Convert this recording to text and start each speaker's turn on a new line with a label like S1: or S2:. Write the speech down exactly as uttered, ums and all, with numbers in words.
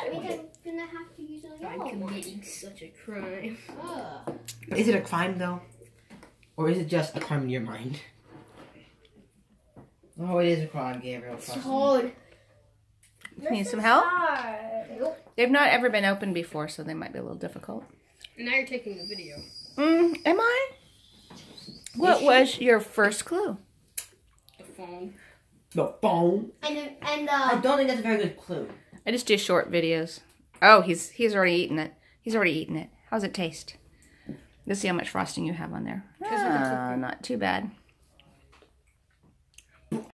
S1: that means I'm gonna have to use a
S2: I'm
S1: yellow one.
S2: committing such a crime.
S1: Ugh.
S3: Is it a crime though? Or is it just a crime in your mind? Oh, it is a crime, Gabriel.
S1: It's hard.
S4: Need some help?
S1: Nope.
S4: They've not ever been opened before, so they might be a little difficult.
S2: And now you're taking the video.
S4: Mm, am I? What was your first clue?
S2: The phone.
S3: The phone?
S1: And and
S3: I
S1: uh.
S3: don't think that's a very good clue.
S4: I just do short videos. Oh, he's he's already eaten it. He's already eaten it. How's it taste? Let's see how much frosting you have on there. Ah, not too bad.